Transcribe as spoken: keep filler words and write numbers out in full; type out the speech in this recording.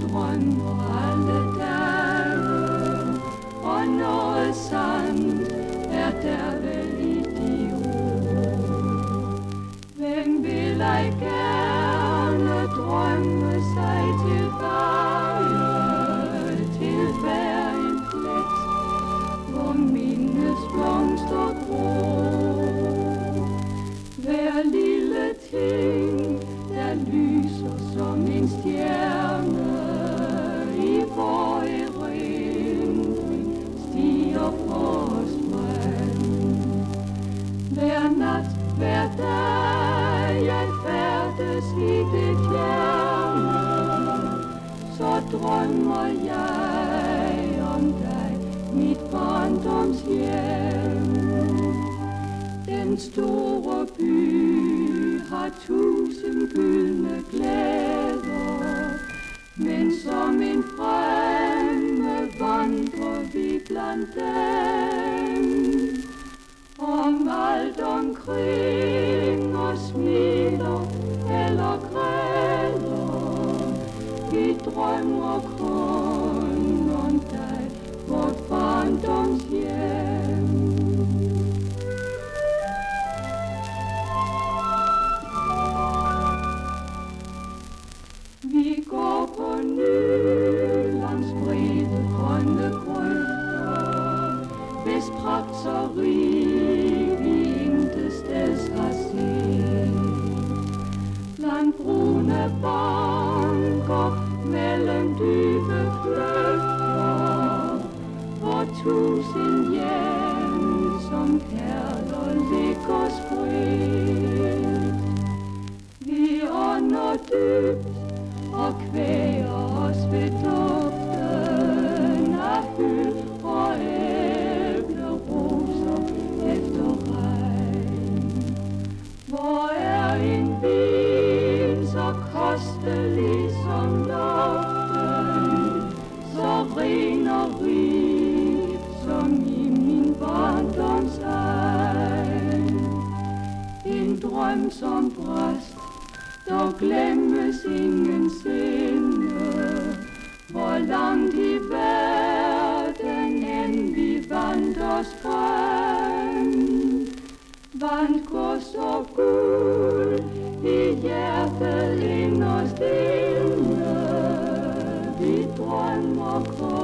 drømmer alle dage, og noget sandt er der vel i de ord. Hvem vil ej gerne drømme sig tilbage til hver en plet, hvor mindets blomster gror. Hver lille ting, der lyser som en stjerne i vor erindring, stiger for os frem. Hver nat, hver dag, jeg færdes i det fjerne, så drømmer jeg om dig, mit barndoms hjem. Den store by har tusind gyldne glæder, men som en fremme vandrer vi blandt dem. Om alt omkring os smiler eller græder, vi drømmer kun om dig, vort barndoms hjem. Vi går på ny langs brede grønne grøfter, hvis pragt så rig vi intet steds har set. Blandt brune banker mellem dybe kløfter, hvor tusind hjem som perler ligger spredt. Vi ånder dybt og kvæger os ved duften af hyld og æbleroser efter regn. Hvor er en vin så kostelig som luften, så ren og rig som i min barndoms egen. En drøm som brast, dog glemmes ingen sinde, hvor langt i verden end vi vandrer frem. Vand går så guld i hjertet inderst inde, vi drømmer kun